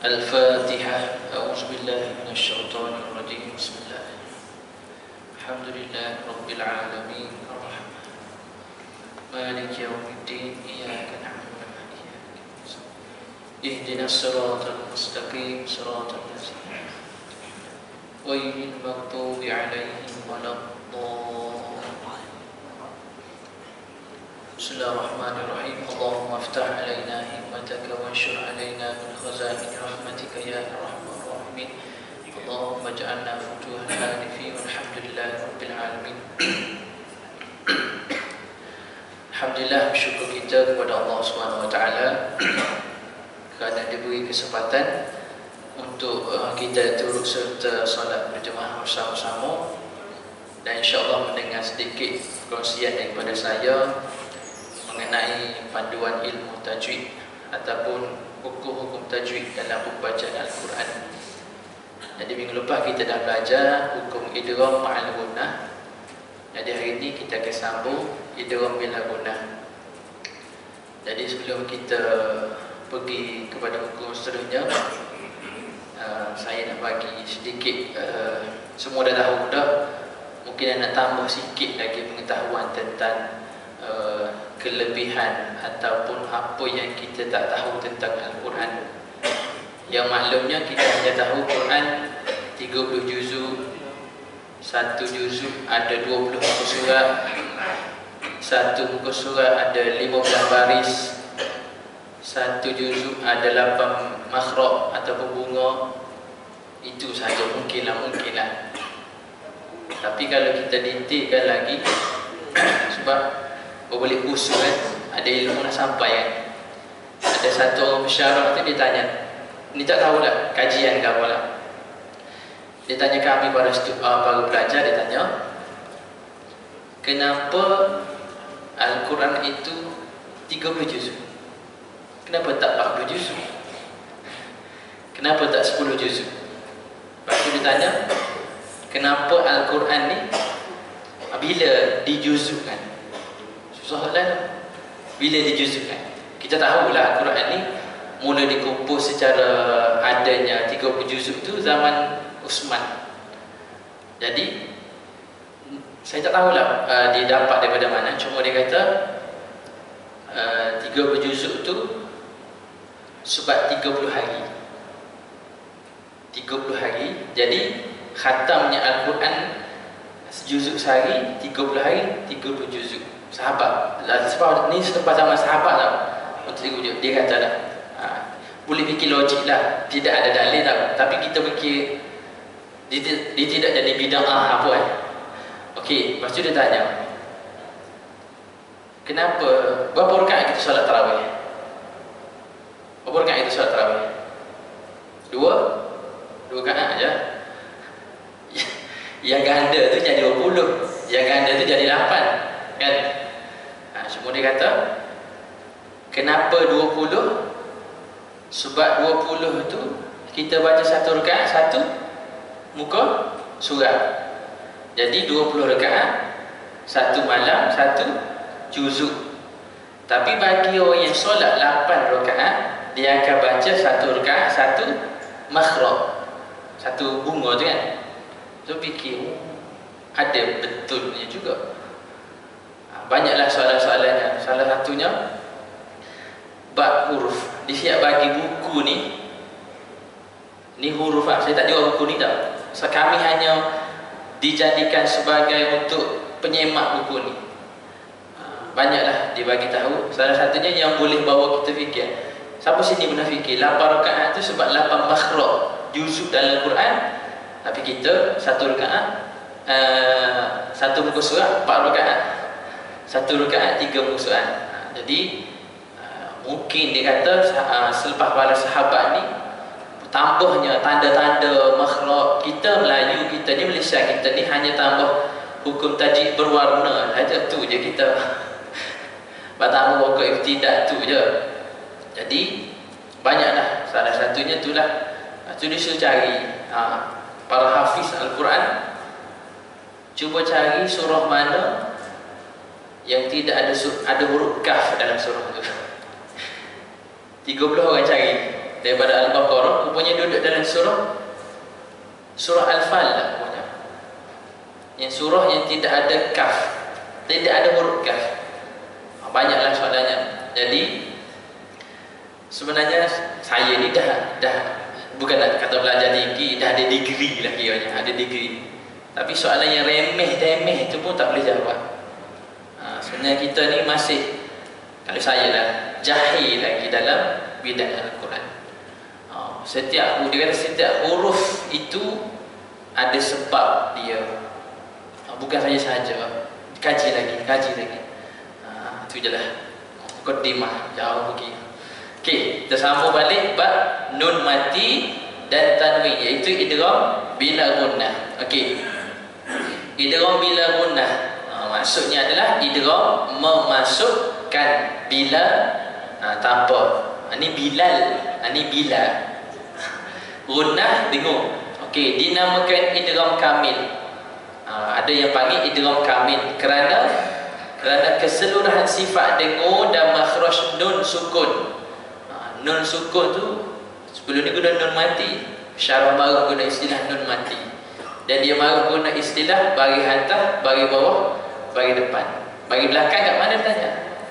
Al-Fatihah. A'udzubillahi minasyaitonir rajim. Bismillah. Alhamdulillah rabbil alamin. Ar-Rahman. Maliki yaumiddin. Iyyaka na'budu wa iyyaka nasta'in. Ihdinas siratal mustaqim. Siratal ladzina ghairil maghdubi 'alaihim waladdallin. Bismillahirrahmanirrahim. Allahumma aftah alaina himmataka wa anshur alaina min khazain rahmatika ya arhamar rahimin. Allahumma ja'alna futuhan hanifi walhamdulillahi rabbil alamin. Alhamdulillah, bersyukur kita kepada Allah Subhanahu wa taala kerana diberi kesempatan untuk kita turut serta solat berjemaah bersama-sama, dan insya-Allah mendengar sedikit perkongsian daripada saya mengenai panduan ilmu tajwid ataupun hukum-hukum tajwid dalam pembacaan Al-Quran. Jadi minggu lepas kita dah belajar hukum idgham ma'al gunnah. Jadi hari ini kita akan sambung idgham bila gunnah. Jadi sebelum kita pergi kepada hukum seterusnya, saya nak bagi sedikit, semua dah tahu dah, mungkin nak tambah sikit lagi pengetahuan tentang kelebihan ataupun apa yang kita tak tahu tentang Al-Quran. Yang maklumnya kita hanya tahu Quran 30 juzuk, satu juzuk ada 20 muka surat, satu muka surat ada 15 baris, satu juzuk ada 8 makhraj ataupun bunga. Itu saja mungkinlah. Tapi kalau kita detailkan lagi sebab boleh usul kan, ada ilmu nak sampai kan. Ada satu orang pensyarah tu, dia tanya, ni tak tahulah kajian ke apa lah, dia tanya kami para pelajar, dia tanya, kenapa Al-Quran itu 30 juzuk? Kenapa tak 40 juzuk? Kenapa tak 10 juzuk? Lepas tu dia tanya, kenapa Al-Quran ni bila dijuzukkan? Susah lah bila dijuzukkan. Kita tahulah Al-Quran ni mula dikumpul secara adanya 30 juzuk tu zaman Uthman. Jadi saya tak tahulah dia dapat daripada mana. Cuma dia kata 30 juzuk tu sebab 30 hari. 30 hari. Jadi khatamnya Al-Quran juzuk sehari, 30 hari, 30 juzuk. Sahabat, sebab ni selepas zaman sahabat tau. Untuk dia kata lah, boleh fikir logik lah, tidak ada dalil tau. Tapi kita fikir dia tidak jadi bid'ah apa kan. Okey, lepas tu dia tanya, kenapa, berapa rakaat kita solat tarawih? Berapa rakaat kita solat tarawih? Dua rakaat aja. Yang ganda tu jadi 20, yang ganda tu jadi 8 kan. Cuma dia kata, kenapa 20? Sebab 20 tu kita baca satu rakaat, satu muka surat. Jadi 20 rakaat, satu malam, satu juzuk. Tapi bagi orang yang solat 8 rakaat, dia akan baca satu rakaat, satu makhraj, satu bunga tu kan. So fikir, ada betulnya juga. Banyaklah soalan-soalannya. Salah satunya bab huruf. Dia siap bagi buku ni huruf lah. Saya tak jual buku ni tau. So, kami hanya dijadikan sebagai untuk penyemak buku ni. Banyaklah dia bagi tahu. Salah satunya yang boleh bawa kita fikir. Siapa sini pernah fikir 8 rakaat tu sebab 8 makhraj juzuk dalam Quran. Tapi kita satu rakaat, satu muka surat 4 rakaat, satu rakaat 3 muka surat. Jadi mungkin dia kata selepas para sahabat ni tambahnya tanda-tanda makhraj. Kita Melayu, kita ni Malaysia, kita ni hanya tambah hukum tajwid berwarna saja, tu je kita. Tambah pokok ibtidah tu je. Jadi banyaklah, salah satunya itulah. Tu disuruh cari para hafiz Al-Quran, cuba cari surah mana yang tidak ada huruf kaf dalam surah itu. 30 orang cari, daripada Al-Baqarah, rupanya duduk dalam surah Al-Falaq rupanya. Yang surah yang tidak ada kaf, tidak ada huruf kaf. Banyaklah soalannya. Jadi sebenarnya saya ni dah bukan nak kata belajar tinggi, dah ada degree lah kiranya, ada degree. Tapi soalan yang remeh-temeh itu pun tak boleh jawab. Sebenarnya kita ni masih, kalau saya lah, jahil lagi dalam bidang Al-Quran. Dia kata setiap huruf itu ada sebab dia. Bukan saja kaji lagi. Itu je lah mukaddimah, jauh pergi. Okey, kita sambung balik bab nun mati dan tanwin, iaitu idgham bila gunnah. Okey, idgham bila gunnah, maksudnya adalah idgham memasukkan bila tanpa. Ini bilal, ini bila gunnah dengung. Okey, dinamakan idgham kamil. Ada yang panggil idgham kamil kerana keseluruhan sifat dengung dan makhraj nun sukun. Nun sukun tu sebelum ni guna nun mati, syarah baru guna istilah nun mati, dan dia baru guna istilah bagi atas, bagi bawah, bagi depan, bagi belakang kat mana tanya.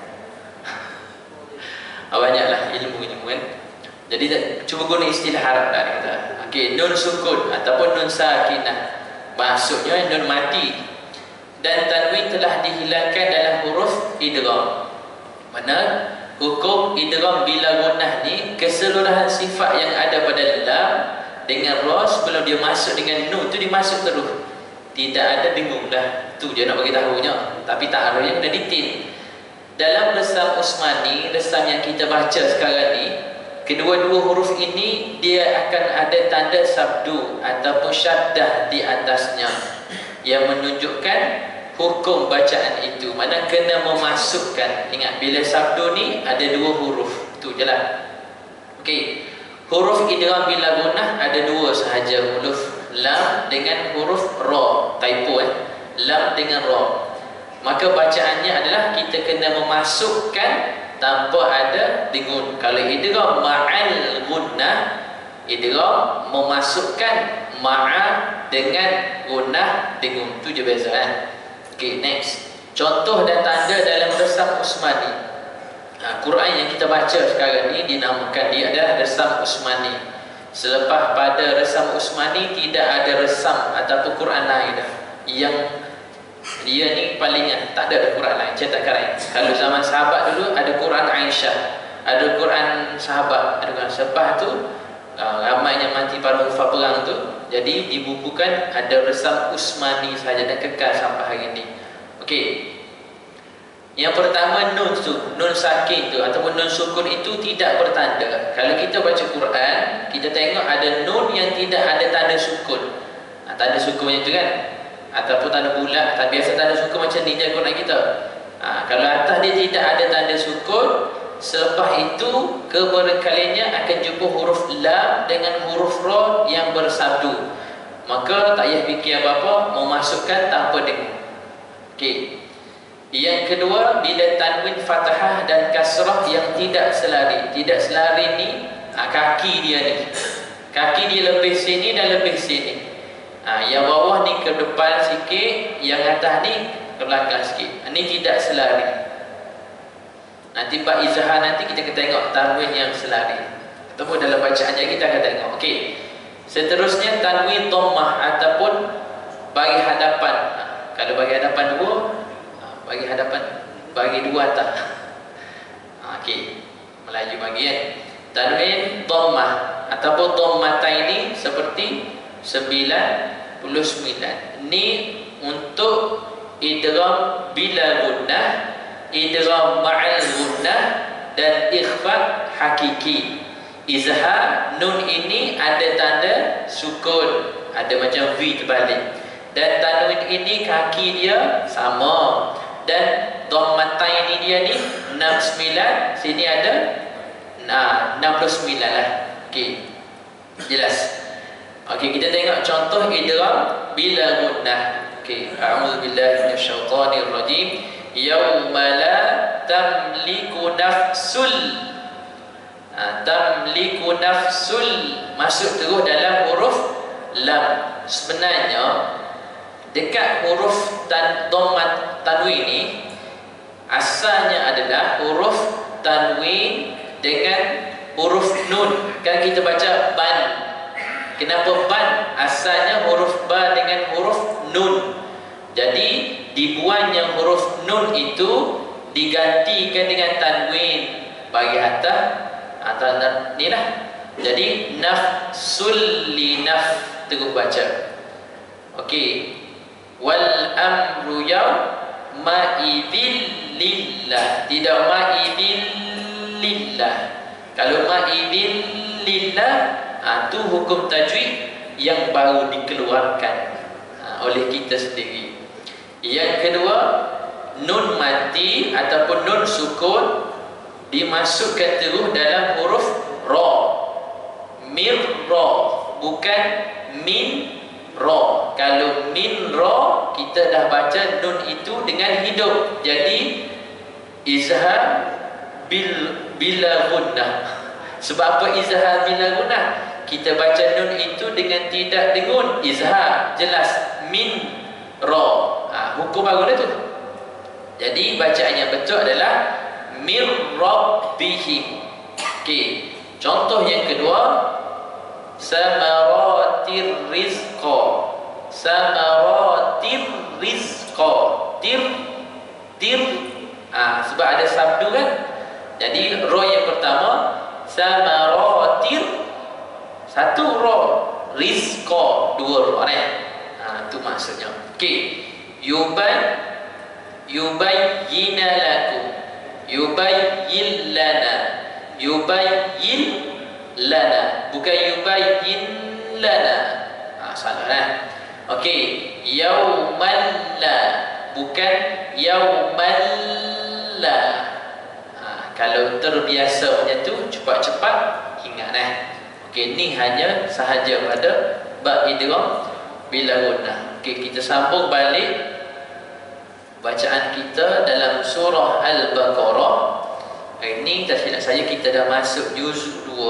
Banyaklah ilmu kan. Jadi cuba guna istilah Arab dah kata. Okey, nun sukun ataupun nun sakinah, maksudnya nun mati dan tanwin telah dihilangkan dalam huruf idgham. Mana hukum idgham bila gunnah ni, keseluruhan sifat yang ada pada lam dengan ra sebelum dia masuk dengan nun tu dimasuk terus. Tidak ada dengung dah. Tu je nak bagi tahunya. Tapi tak ada yang kena detail. Dalam resam Usmani, resam yang kita baca sekarang ni, kedua-dua huruf ini dia akan ada tanda sabdu ataupun syaddah di atasnya yang menunjukkan hukum bacaan itu. Mana kena memasukkan. Ingat, bila sabdu ni ada dua huruf. Tu je lah. Okey, huruf idgham bila gunnah ada dua sahaja, huruf lam dengan huruf ra. Typo lam dengan ra. Maka bacaannya adalah kita kena memasukkan tanpa ada dengun. Kalau idgham ma'al gunnah, idgham memasukkan ma'a dengan gunnah dengun. Tu je beza Okay, next. Contoh dan tanda dalam resam Usmani. Quran yang kita baca sekarang ni dinamakan dia adalah resam Usmani. Selepas pada resam Usmani tidak ada resam ataupun Quran lain dah. Yang dia ni palingnya tak ada Quran lain cetakan lain. Kalau zaman sahabat dulu ada Quran Aisyah, ada Quran sahabat, ada Quran selepas tu ramai yang mati pada hufaz perang tu, jadi dibukukan ada resam Usmani saja dan kekal sampai hari ini. Okey, yang pertama nun tu, nun sakin tu ataupun nun sukun itu tidak bertanda. Kalau kita baca Quran, kita tengok ada nun yang tidak ada tanda sukun. Tanda sukun itu kan, ataupun tanda bulat, biasa tanda sukun macam ni je Quran kita. Kalau atas dia tidak ada tanda sukun, selepas itu keberkalinya akan jumpa huruf lam dengan huruf ra yang bersabdu. Maka tak payah fikir apa-apa, memasukkan tanpa dengung. Okey. Yang kedua, bila tanwin fathah dan kasrah yang tidak selari. Tidak selari ni kaki dia ni. Kaki dia lebih sini dan lebih sini. Yang bawah ni ke depan sikit, yang atas ni ke belakang sikit. Ini tidak selari. Nanti bab izhar nanti kita akan tengok tanwin yang selari. Ataupun dalam bacaan je kita akan tengok. Okey. Seterusnya tanwin dhammah ataupun bagi hadapan. Kalau bagi hadapan dua, bagi hadapan, bagi dua atas. Okey. Melayu bagi tanwin dhammah ataupun dhammata ini seperti 99. Ni untuk idgham bila gunnah, idgham ma'al gunnah dan ikhfa hakiki. Izhar nun ini ada tanda sukun, ada macam V terbalik. Dan tanwin ini kaki dia sama. Dan dhammatain ini dia ni 69, sini ada 69 lah. Okey. Jelas. Okey, kita tengok contoh idgham bila gunnah. Okey, a'udzubillahi minasyaitonir rajim. Yauma la tamliku nafsul. tamliku nafsul, masuk terus dalam huruf lam. Sebenarnya dekat huruf dhammat tanwin ni asalnya adalah huruf tanwin dengan huruf nun. Kan kita baca ban. Kenapa ban? Asalnya huruf ba dengan huruf nun. Jadi dibuangnya huruf nun itu digantikan dengan tanwin bagi atas ni lah. Jadi nafsul li naf, terus baca. Okey. Wal amru yauma idzil lillah, tidak ma'idil lillah. Kalau ma'idil lillah, itu hukum tajwid yang baru dikeluarkan oleh kita sendiri. Yang kedua, nun mati ataupun nun sukun dimasukkan terus dalam huruf ra. Mirra, bukan min ra. Kalau min ra, kita dah baca nun itu dengan hidup. Jadi izhar bila gunnah. Sebab apa izhar bila gunnah? Kita baca nun itu dengan tidak dengun, izhar, jelas min ra. Hukum baru tu. Jadi bacaan yang betul adalah mir rabbihim. Okey. Contoh yang kedua, samaratir rizqa. Samaratir rizqa. Tir. Sebab ada sabdu kan. Jadi ra yang pertama samaratir, satu ra, rizqa dua ra kan. Itu maksudnya. Okey. Yubayyin lakum, yubayyin lana, yubayyin lana, bukan yubayyin lana. Salah kan? Okey, yauman la, bukan yauman la. Kalau terbiasa macam tu, cepat-cepat ingat Okey, ni hanya sahaja pada bab idgham bila gunnah. Okey, kita sambung balik bacaan kita dalam surah Al-Baqarah. Ini tak silap saya kita dah masuk juz 2.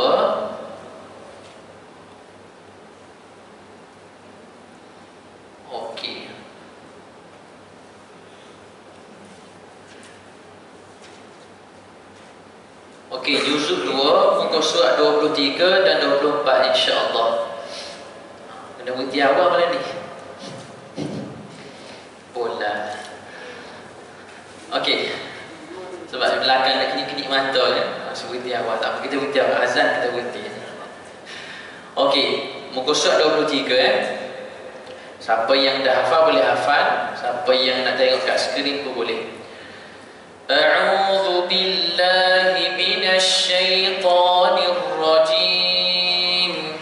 Okey. Okey, juz 2 muka surat 23 dan 24 insya-Allah. Kena berhenti awal malam ni. Bola. Okey. Sebab di belakang nak kenyik-kenyik mata kan. Masuk berhenti awal. Tak apa, kita berhenti awal. Azan kita berhenti. Okey. Muka surat 23 Siapa yang dah hafal boleh hafal. Siapa yang nak tengok kat skrin pun boleh. A'udzu billahi minasy syaithanir rajim.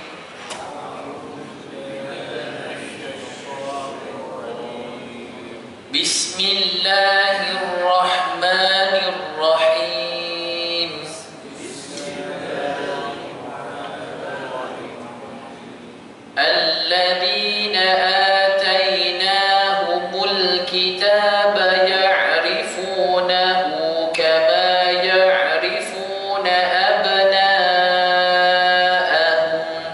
Bismillahirrahmanirrahim. Alladzina atainahumul kitaba ya'rifunahu kama ya'rifuna abna'ahum.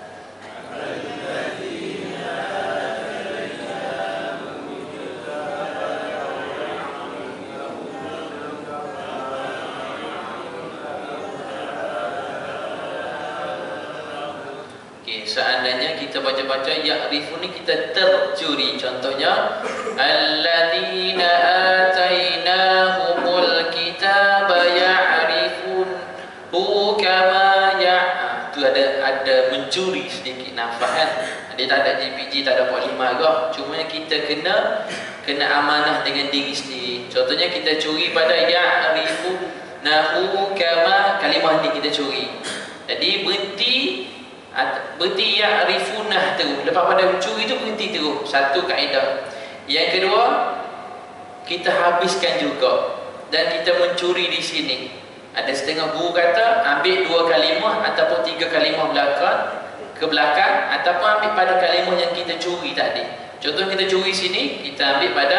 Seandainya kita baca-baca ya'rifun ni kita tercuri. Contohnya alladzina atainahumul kitaba ya'rifunhu kama itu ada mencuri sedikit nafas kan. Dia tak ada JPG, tak ada buat 5 agak. Cuma kita kena amanah dengan diri sendiri. Contohnya kita curi pada ya'rifunahu kama, kalimah ni kita curi. Jadi berhenti ya'rifunah terus. Lepas pada mencuri tu berhenti terus. Satu kaedah. Yang kedua, kita habiskan juga. Dan kita mencuri di sini. Ada setengah guru kata ambil 2 kalimah ataupun 3 kalimah ke belakang ataupun ambil pada kalimah yang kita curi tadi. Contoh kita curi sini, kita ambil pada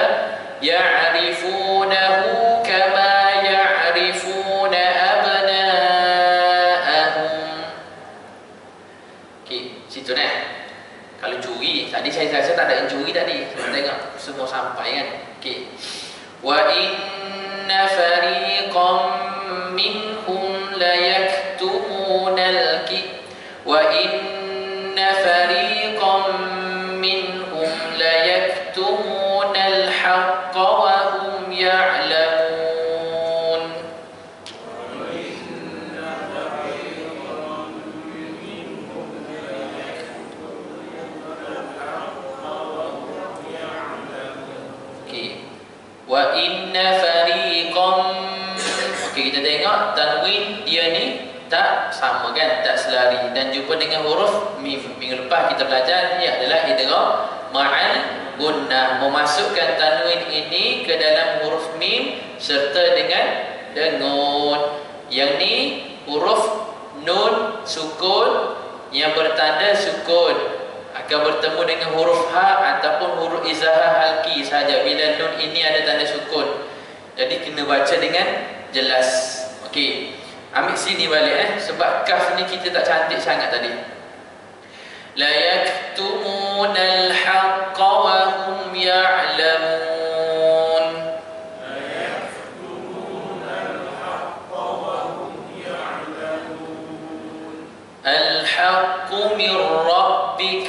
ya'rifunahu kama ya'rifuna abna'ahum. tadi saya rasa tak ada yang curi tadi. Sebab tengok semua sampai kan. Okey. Wa inna fariqam minhum la yaktumunal wa inna fariqam minhum la yaktumunal haqqa wa hum ya'lamun. Okey. Wa inna fariqam. Okey, kita tengok tanwin dia ni tak sama kan, tak selari dan jumpa dengan huruf mim. Minggu lepas kita belajar ni adalah idgham ma'al gunnah, memasukkan tanwin ini ke dalam huruf mim serta dengan dengun. Yang ni huruf nun sukun yang bertanda sukun akan bertemu dengan huruf ha ataupun huruf izahah halki saja bila nun ini ada tanda sukun. Jadi kena baca dengan jelas. Okey. Ambil sini balik sebab kaf ni kita tak cantik sangat tadi. La yaktumunal haqqa wa hum ya'lamun. La yaktumunal haqqa wa hum ya'lamun. Al-haqqu min rabbik.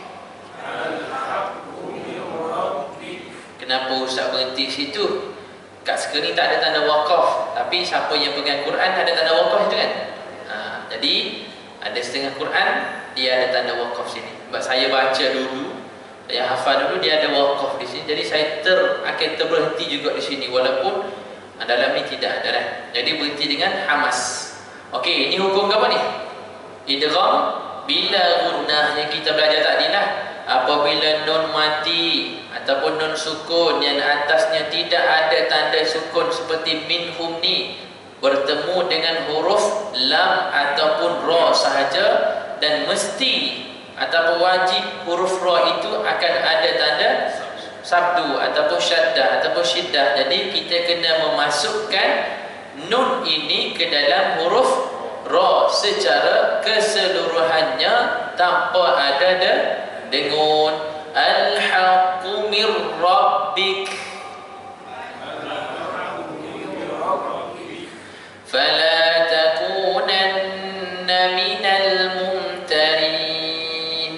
Al-haqqu min rabbik. Kenapa Ustaz berhenti situ? Kat sekarang ni tak ada tanda waqaf, tapi siapa yang pegang Quran ada tanda waqaf itu kan? Jadi ada setengah Quran dia ada tanda waqaf sini. Sebab saya baca dulu, saya hafal dulu dia ada waqaf di sini. Jadi saya akan terberhenti juga di sini walaupun dalam ni tidak ada lah. Jadi berhenti dengan hamas. Okey, ini hukum apa ni? Idgham bila gunnah yang kita belajar tadi lah. Apabila nun mati ataupun nun sukun yang atasnya tidak ada tanda sukun seperti minhum ni bertemu dengan huruf lam ataupun ra sahaja, dan mesti ataupun wajib huruf ra itu akan ada tanda sabdu ataupun syaddah ataupun syiddah. Jadi kita kena memasukkan nun ini ke dalam huruf ra secara keseluruhannya tanpa ada dengun. Al-haqqu mir rabbik fala takunanna minal mumtarin.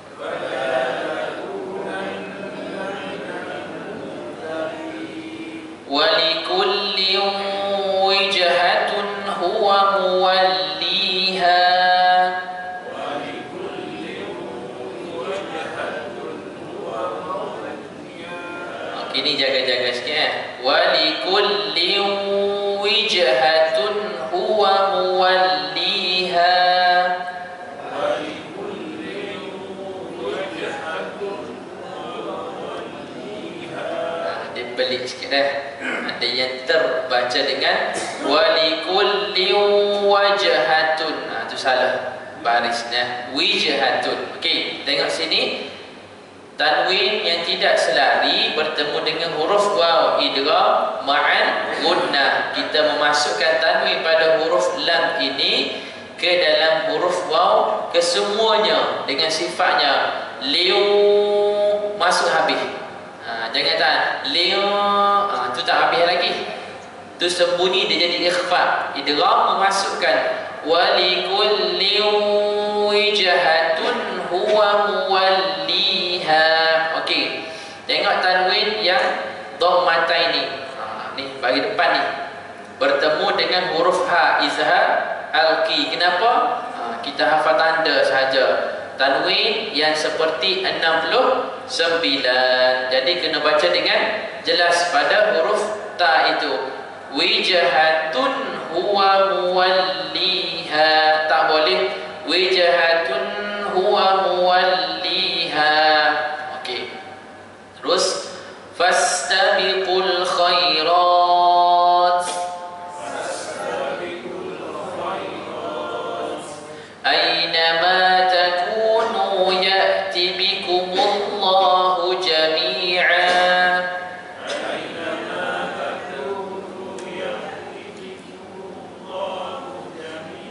Wa likullin wijhatun huwa muwalliha. Ini jaga-jaga sikit Walikulli wijhatun huwa muwalliha. Dia pelik sikit ada yang terbaca dengan walikulli wajhatun. Itu salah barisnya, wijhatun. Okey, tengok sini. Tanwin yang tidak selari bertemu dengan huruf waw idgham ma'al gunnah. Kita memasukkan tanwin pada huruf lam ini ke dalam huruf waw kesemuanya dengan sifatnya liu, masuk habis. Jangan tak liu, tu tak habis lagi. Tu sembunyi dia jadi ikhfa. Idgham memasukkan walikulli wijhatun huwa muwalliha. Okey. Tengok tanwin yang dhammata ini. Ni bagi depan ni. Bertemu dengan huruf ha izhar alqi. Kenapa? Kita hafal tanda saja. Tanwin yang seperti 69. Jadi kena baca dengan jelas pada huruf ta itu. Wijhatun huwa muwalliha. Tak boleh wijhatun huwa muwalliha. Okey. Terus fastabiqul khairat. Fastabiqul khairat. Aynama takunu ya'ti bikumullahu jami'a. Aynama takunu ya'ti bikumullahu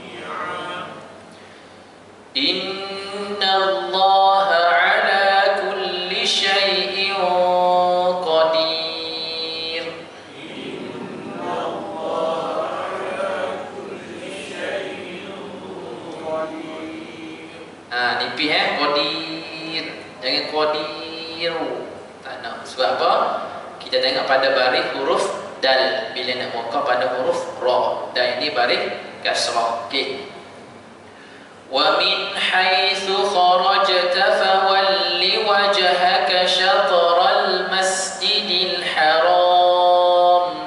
jami'a. Inna Allah ala Nipis qadir. Jangan qadiru. Tak nak. Sebab apa? Kita tengok pada baris huruf dal. Bila nak muka pada huruf ra. Dan ini baris kasrah. Okey. Wa min haitsu kharajta fawalli wajhaka syatral masjidil haram.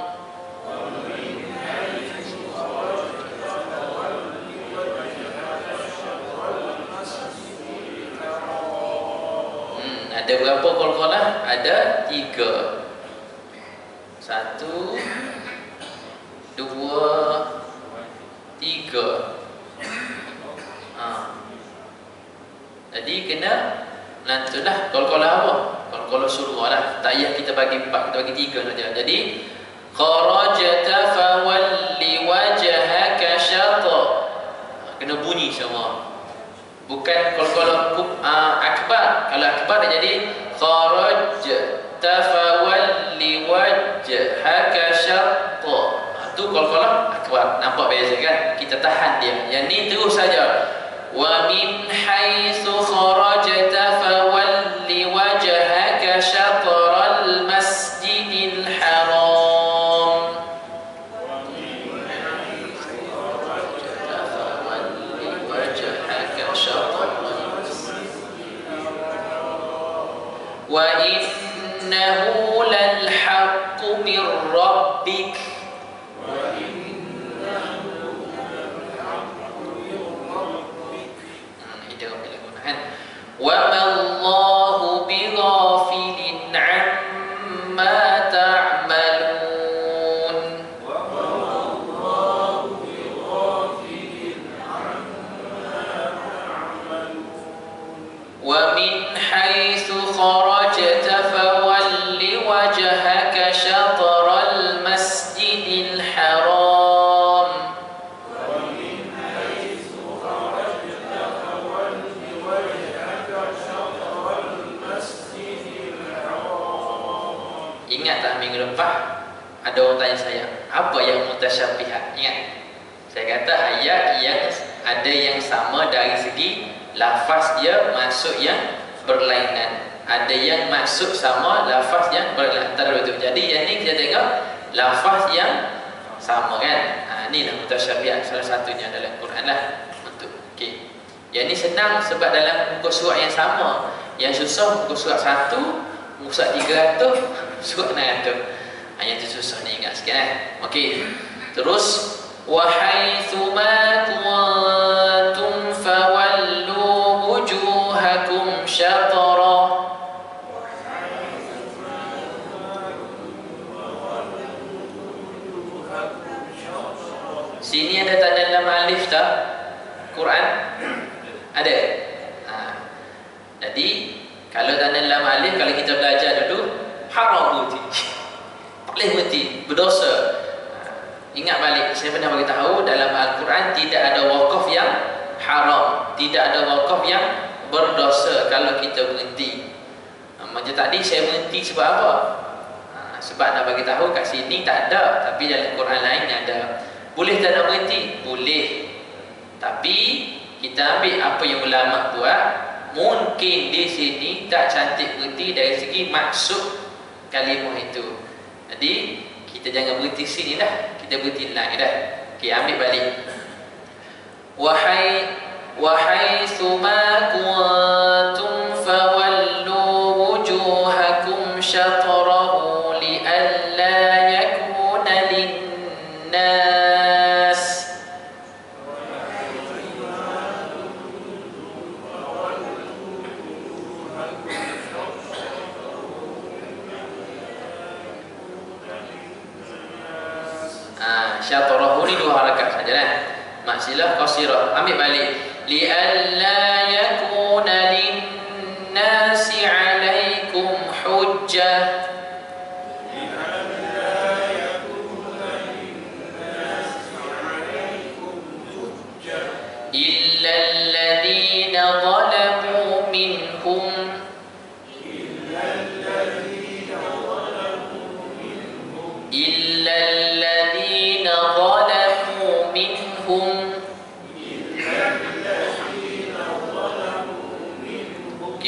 Ada berapa qalqalah? Ada 3. 1 2 3. Jadi kena nantilah qalqalah apa? Qalqalah surah lah. Tak payah kita bagi 4, kita bagi 3 saja. Jadi kharajta fawalli wajhaka syatra. Kena bunyi semua. Bukan qalqalah akbar. Kalau akbar dia jadi kharajta fawalli wajhaka syatra. Itu qalqalah akbar. Nampak beza kan? Kita tahan dia. Yang ni terus saja. Wa min haitsu kharajta fawalli wajhaka syatral masjidil haram. Wa min haitsu kharajta fawalli wajhaka syatral masjidil haram. Wa innahu lal haqqu min rabbik. Wa ma Allahu bighafilin amma ta'malun. Wa ma Allahu bighafilin amma ta'malun. Wa min haitsu kharajta fawalli wajhaka syatral masjidil haram. Ingat tak minggu lepas ada orang tanya saya, apa yang mutasyabihat? Ingat, saya kata ayat yang ada yang sama dari segi lafaz dia maksud yang berlainan, ada yang maksud sama lafaz yang berlainan. Jadi yang ni kita tengok lafaz yang sama kan. Ni lah mutasyabihat, salah satunya dalam Quran lah. Okey. Yang ni senang sebab dalam muka surat yang sama. Yang susah muka surat 1, muka surat 300, surat 600. Yang tu susah ni ingat sikit Okey. Terus wa haitsu ma kuntum fawallu wujuhakum syatra. Sini ada tanda lam alif tak? Quran ada. Jadi kalau tanda lam alif, kalau kita belajar dulu haram berhenti, boleh berhenti, berdosa. Ingat balik, saya pernah beritahu dalam Al-Quran tidak ada wakaf yang haram, tidak ada wakaf yang berdosa kalau kita berhenti. Macam tadi saya berhenti sebab apa? Sebab nak bagi tahu kat sini tak ada, tapi dalam Quran lain ada. Boleh tak nak berhenti? Boleh. Tapi kita ambil apa yang ulama buat, mungkin di sini tak cantik berhenti dari segi maksud kalimah itu. Jadi kita jangan berhenti sini dah, kita berhenti lain dah. Okey, ambil balik. Wahai ma kuntum fawallu wujuhakum syatrahu li'alla yakuna linnas. Syatarahu ni 2 harakat saja lah. Maksilah qasirah. Ambil balik. Li'alla yakuna linnasi 'alaikum hujjah. Illa alladhina zalamu minhum. Illa alladhina zalamu minhum.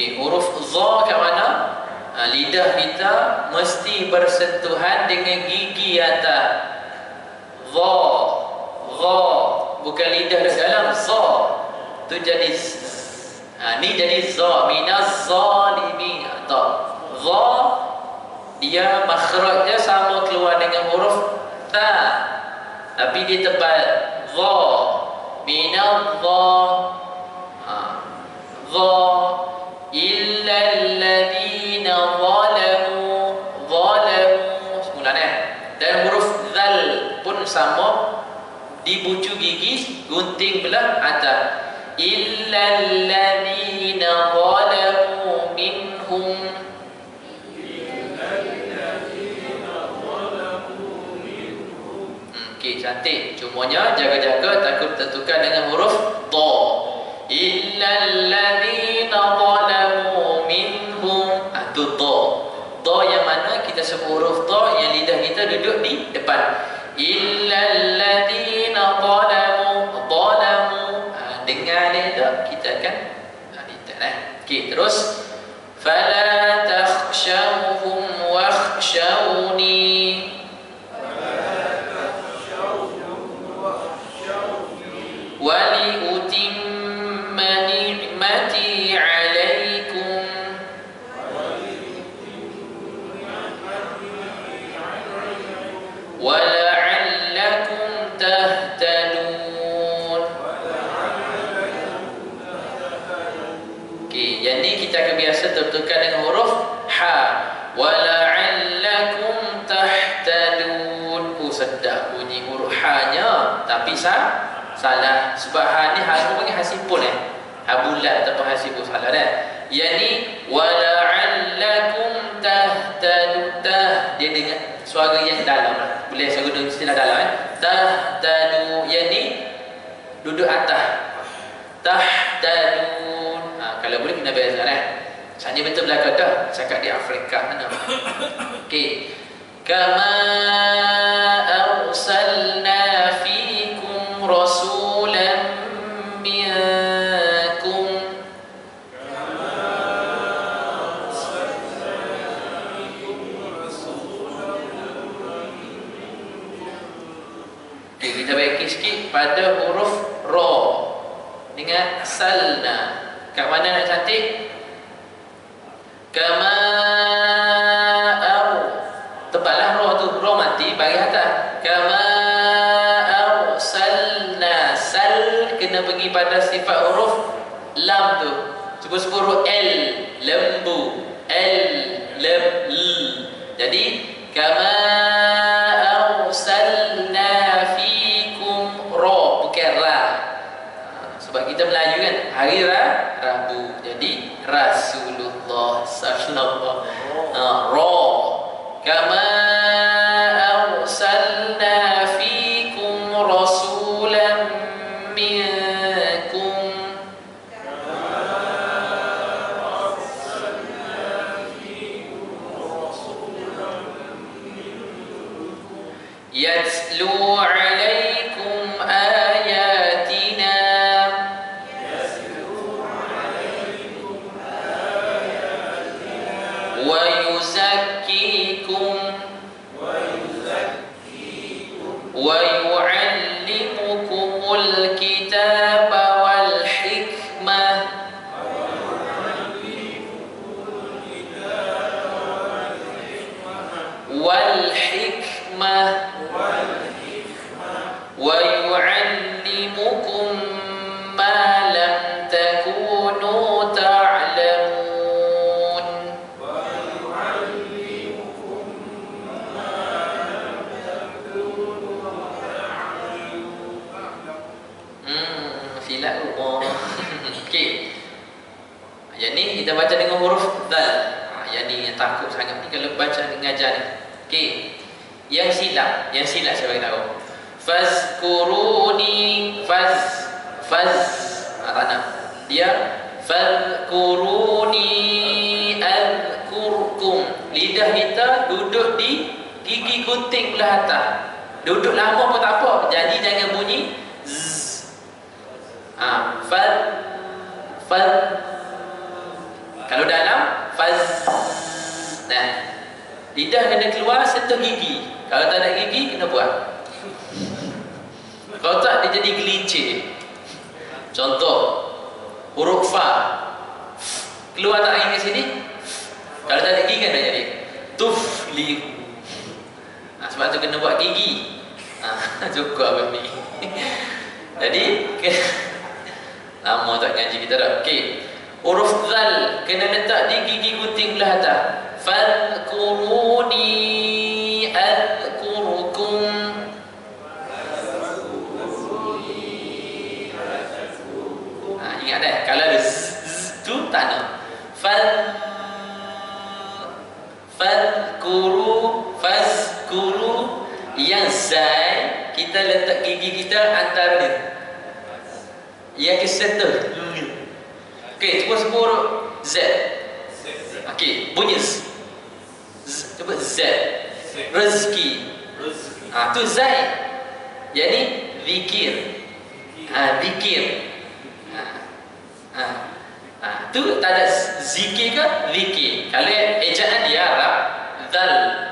Okey, huruf za kat mana? Lidah kita mesti bersentuhan dengan gigi atas. Za, za, bukan lidah di dalam za. Tu jadi ni jadi za, minaz zalimin. Tak. Za dia makhrajnya sama keluar dengan huruf ta. Tapi dia tebal. Za, minaz za. Za illa alladhina zalamu semula dan huruf zal pun sama, dibucu gigi, gunting belah atas. Illa alladhina zalamu minhum. Okey, cantik. Cumanya jaga-jaga takut tertukar dengan huruf ta. Illa alladhina zalamu minhum. Tu ta. Ta yang mana kita sebut huruf ta yang lidah kita duduk di depan. Illa alladhina zalamu. Dengar dia tak? Kita akan okey, terus fala takhshawhum wakhshawni. Tertukar dengan huruf ha. Wala'allakum tahtadun. Sedap bunyi huruf ha-nya, tapi salah. Sebab ha ni ha panggil ha simpul ha bulat ataupun ha simpul, salah dah. Yang ni wala'allakum tahtadun. Dia dengan suara yang dalam. Boleh saya guna istilah dalam tahtadu. Yang ni duduk atas. Tahtadun. Kalau boleh kena biasa Sanya betul belakang dah. Cakap di Afrika mana. Okey. Kama arsalna fikum rasulan minkum. Okey, kita bagi sikit pada huruf ra dengan salna. Kat mana nak cantik? Kama tebalah roh tu, roh mati bagi atas. Kama arsalna. Sal kena pergi pada sifat huruf lam tu. Sebut huruf L, lembu. L, lem, l. Jadi kama arsalna fikum ra, bukan ra. Sebab kita Melayu kan, hari Rabu. Jadi Rasulullah sallallahu ra. Kama arsalna fikum rasulan minkum. Yatlu alaikum ayatina. Wa yuzakkikum. Wa yu'allimukumul kitaba wal hikmah. Wal hikmah. Wa yu'allimukum ma lam takunu ta'lamun. Silap rumah. Okey. Yang ni kita baca dengan huruf dal. Yang ni yang takut sangat ni kalau baca dengan ajar ni. Okey. Yang silap saya bagi tahu. Fazkuruni faz tak dia fazkuruni azkurkum. Lidah kita duduk di gigi gunting belah atas. Duduk lama pun tak apa. Jadi jangan bunyi z. Faz. Kalau Kalau dalam faz. Nah, lidah kena keluar sentuh gigi. Kalau tak ada gigi kena buat. Kalau tak dia jadi gelincir. Contoh huruf fa. Keluar tak angin ke sini? Kalau tak ada gigi kena jadi tuflihu. Sebab tu kena buat gigi. Cukup abang ni. Jadi lama tak ngaji kita dah. Okey. Huruf zal kena letak di gigi gunting belah atas. Fadhkuruni adhkurukum. Ingat dah. Kalau ada z tu tak nak. Fazkuru. Yang zai kita letak gigi kita antara dia. Yang kesentuh. Okey, cuba sebut huruf Z. Okey, bunyi Z. Cuba Z. Rezeki. Tu zai. Jadi zikir. Zikir. Tu tak ada zikir ke zikir. Kalau ejaan dia Arab zal.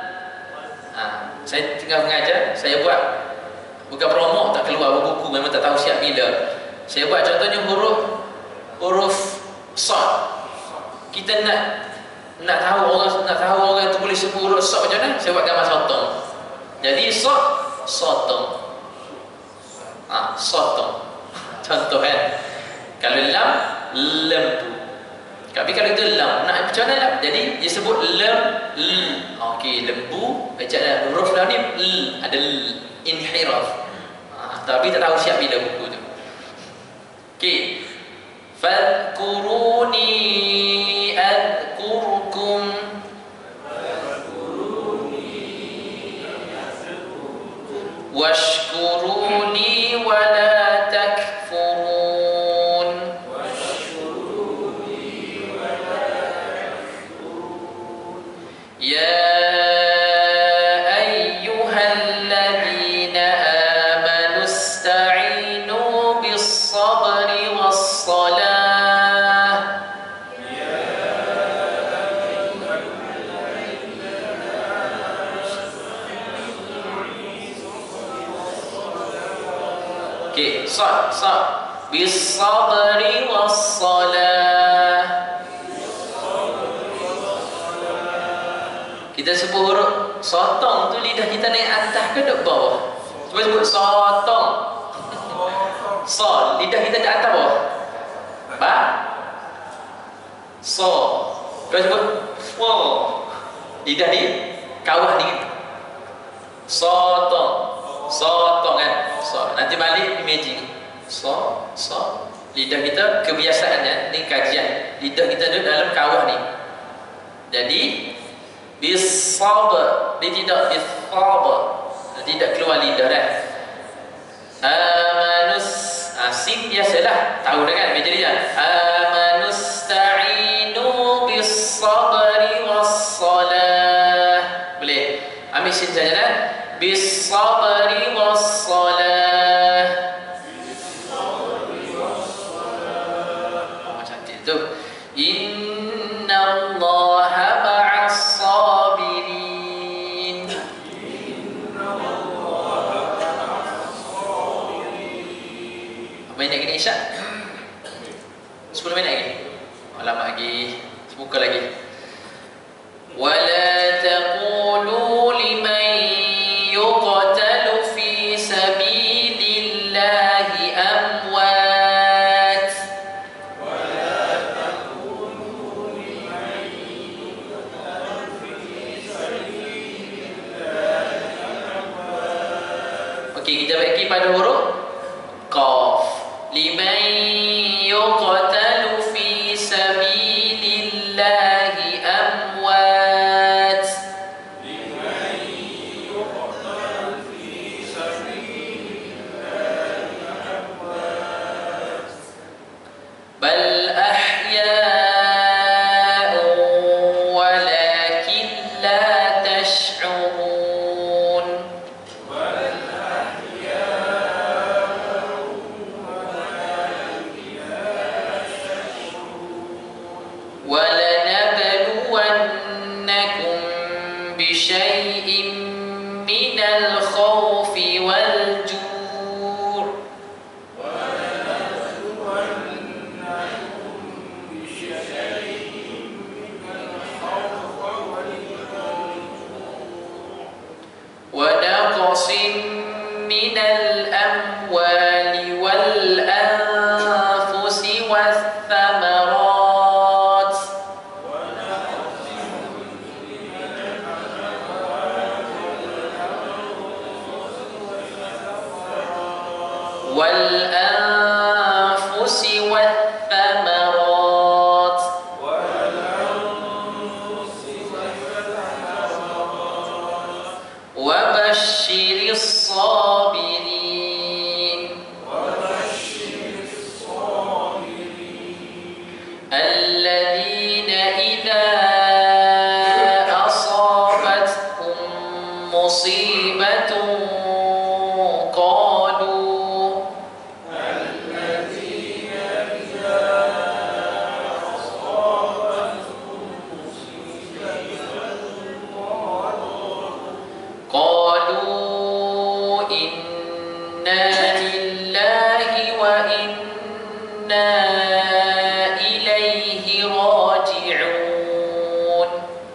Saya tengah mengajar, saya buat bukan promo, tak keluar buku, memang tak tahu siap bila. Saya buat contohnya huruf sad. Kita nak tahu orang tu boleh sebut huruf sad macam mana? Saya buat gambar sotong. Jadi sotong. Sotong. Contoh kan. Kalau lam, lembu. Tapi kalau itu lam, nak macam mana lam? Jadi dia sebut lam, okey, lembu. Baca huruf lam ni ada inhiraf. Tapi tak tahu siap bila buku tu. Okey. Fadhkuruni adhkurukum. Washkuruni wa la takfurun. Ya ayyuhalladzina amanu ista'inu bis-sabri was-salah. Okey, sad bis-sabri was-salah. Kita sebut huruf sotong tu lidah kita naik atas ke dek bawah? Cuba sebut sotong. So, lidah kita di atas bawah. Ba? So. Cuba sebut fo. Lidah di kawah ni. Sotong. Sotong kan? So, nanti balik imagine. So. Lidah kita kebiasaannya ni kajian. Lidah kita duduk dalam kawah ni. Jadi bis-sabr, dia tidak bis-sabr, tidak keluar lidah dah. Amanus, sin biasalah, tahu dah kan macam dia. Amanusta'inu bis-sabri was-salah. Boleh ambil sin saja dah. Bis-sabri was-salah. Cantik tu. Innallaha ma'as-sabirin. Apa yang nak kena isyak? 10 minit lagi. Lama lagi. Sebuka lagi. Wala taqulu liman yuqtalu fi sabilillahi amwat. Okey, kita bagi pada huruf qaf. Liman yuqtalu fi sabilillahi amwat. Liman yuqtalu fi sabilillahi amwat. Bal ahya'un walakin la tash'urun. إليه راجعون.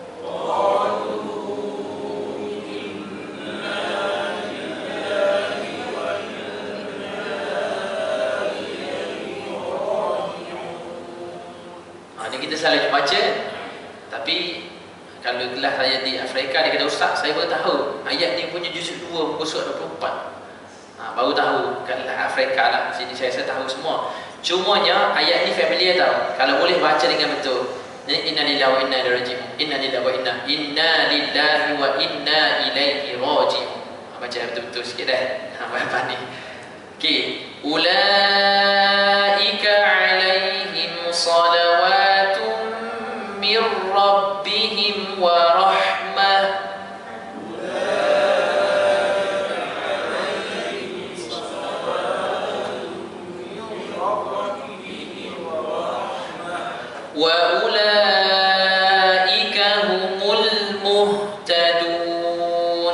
Ini kita salah baca, tapi kalau kelas saya di Afrika, dia kata, Ustaz, saya baru tahu ayat ni punya juzuk 2 muka surat 24. Baru tahu kat Afrika lah. Sini saya tahu semua. Cumanya ayat ni familiar tahu. Kalau boleh baca dengan betul. Inna lillahi wa inna ilaihi raji'un. Inna lillahi wa inna ilaihi raji'un. Baca betul-betul sikit dah. Apa ni? Okey. Ulaika alaihim salawatun mir rabbihim wa rahmah. Wa ulaika humul muhtadun.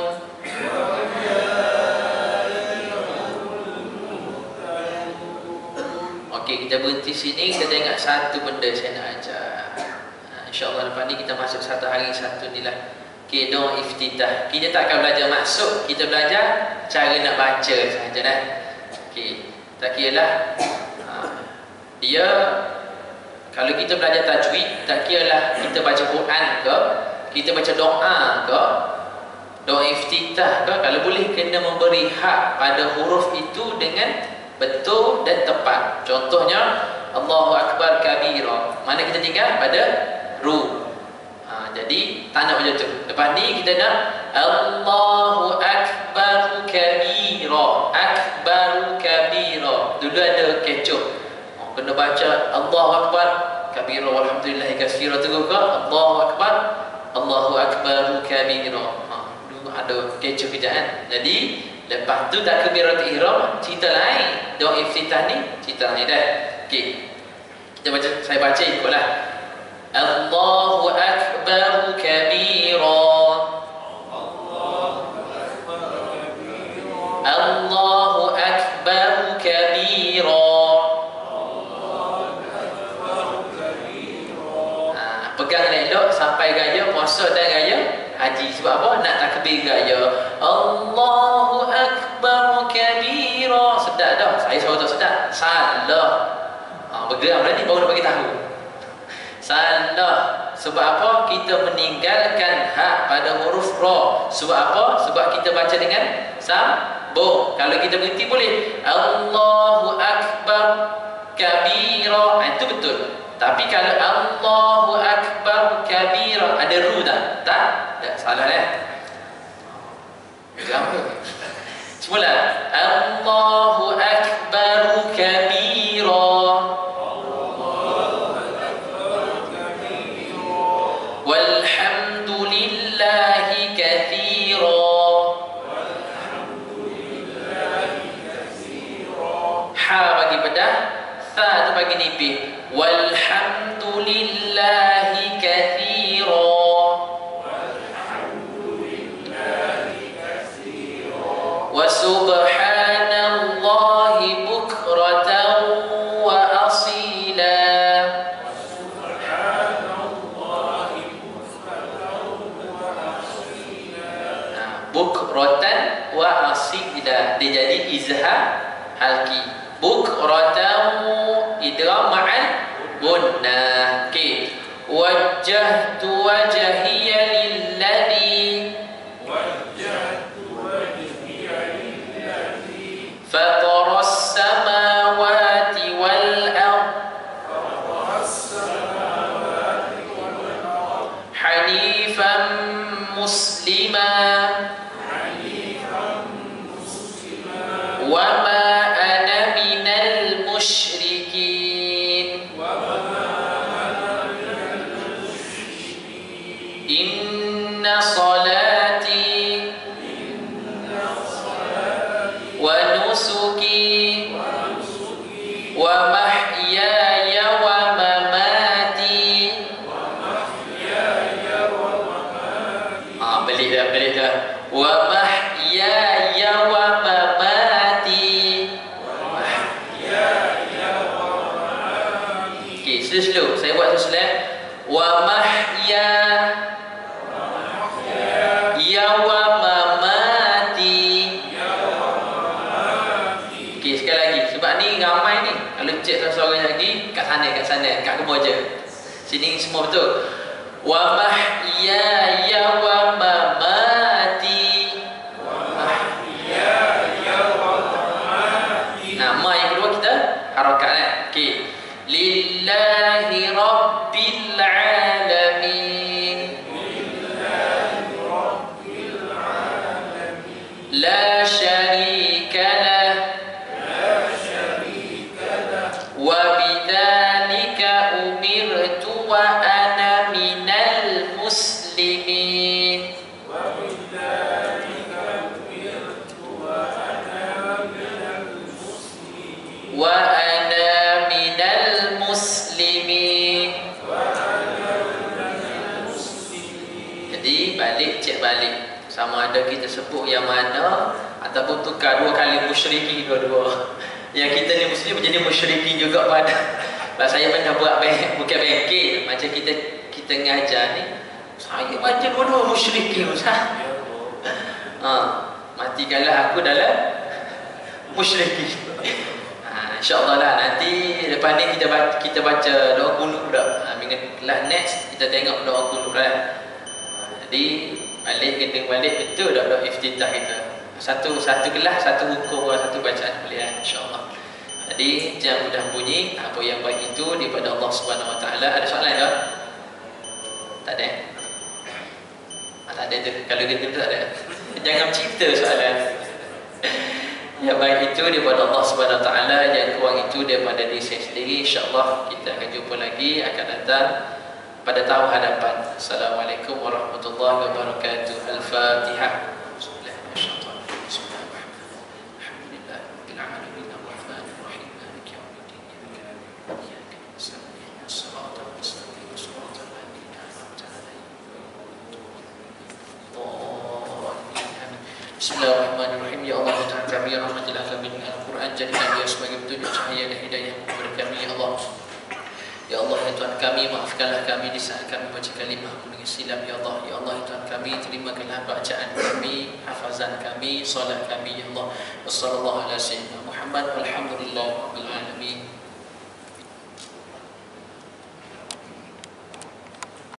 Okey, kita berhenti sini. Kita tengok satu benda saya nak ajar. InsyaAllah lepas ni kita masuk satu hari satu ni lah. Okey, doa iftitah. Kita tak akan belajar masuk, kita belajar cara nak baca sahaja dah. Okey, tak kira lah. Dia kalau kita belajar tajwid, tak kiralah kita baca Quran ke, kita baca doa ke, doa iftitah ke, kalau boleh kena memberi hak pada huruf itu dengan betul dan tepat. Contohnya Allahu Akbar kabira. Mana kita tinggal? Pada ru. Jadi tak nak macam tu. Lepas ni kita nak Allahu Akbar kabira. Akbar kabira. Dulu ada kecoh. Kena baca Allahu Akbar kabira walhamdulillahi katsira tu ke Allahu Akbar kabira. Dulu ada kecoh kejaan. Jadi lepas tu takbiratul ihram cerita lain. Doa iftitah ni cerita lain dah. Okey. Kita baca, saya baca ikutlah. Allahu Akbar kabira. Allahu Akbar kabira. Pegang elok sampai gaya puasa dan gaya haji. Sebab apa? Nak takbir gaya Allahu Akbar kabira. Sedap dah. Saya selalu tak sedap. Salah. Bergerak berani baru nak bagi tahu. Salah. Sebab apa? Kita meninggalkan hak pada huruf ra. Sebab apa? Sebab kita baca dengan sambung. Kalau kita berhenti boleh Allahu Akbar kabira. Itu betul. Tapi kalau Allahu Akbar kabira ada ru tak? Tak salah dah. Jangan. Semula Allahu Akbar kabira. Walhamdulillahi katsira. Ha bagi pedah, sa tu bagi nipih. Walhamdulillahi katsira. Wa subhanallahi bukratan wa asila. Bukratan wa asila. Dia jadi izhar halki. Bukratan idgham ma'al gunnah. Okey. Wajjahtu wajhiya lilladzi fatara as-samawati wal ard hanifan muslima wa ma ana minal musyrikin. Inna salati wa nusuki wa mahyaya wa mamati. Balik dah. Wa mahyaya wa mamati slow. Saya buat slow. Wa mahya ya wa mamati. Okey, sekali lagi. Sebab ni ramai ni. Kalau cek seorang lagi kat sana, kat Kemboja. Sini semua betul. Wa mahya ya wa mamati. Nah, ma yang kedua kita harakat kan. Okey. Lillahi rabbil alamin. La syarika lah. Wa bidzalika umirtu wa ana minal muslimin. Wa ana minal muslimin. Jadi cek balik sama ada kita sebut yang mana ataupun tukar dua kali musyrikin dua-dua. Yang kita ni muslim menjadi musyrikin juga pada. Sebab saya pernah buat bukan bengkel macam kita ngajar ni. Saya baca dua-dua musyrikin Ustaz. Matikanlah aku dalam musyrikin. InsyaAllah lah nanti lepas ni kita baca doa kunut pula. Minggu kelas next kita tengok doa kunut lah. Jadi balik betul doa iftitah kita. Satu kelas, satu hukum, satu bacaan kuliah insyaAllah. Jadi jangan mudah bunyi apa yang baik itu daripada Allah Subhanahu Wa Taala. Ada soalan tak? Tak ada. Tak ada tu. Kalau gitu tak ada. Jangan cerita soalan. Yang baik itu daripada Allah Subhanahu Wa Taala, yang kurang itu daripada diri saya sendiri. InsyaAllah kita akan jumpa lagi akan datang pada tahun hadapan. Assalamualaikum warahmatullahi wabarakatuh. Al-Fatihah. Bismillahirrahmanirrahim. Ya Allah, Tuhan kami, ya rahmatilah kami dengan Al-Quran, jadikan dia sebagai petunjuk cahaya dan hidayah kepada kami, ya Allah. Ya Allah, ya Tuhan kami, maafkanlah kami di saat kami baca kalimah dengan silap, ya Allah. Ya Allah, ya Tuhan kami, terimakanlah bacaan kami, hafazan kami, salat kami, ya Allah. Wassallallahu ala sayyidina Muhammad, walhamdulillah rabbil alamin.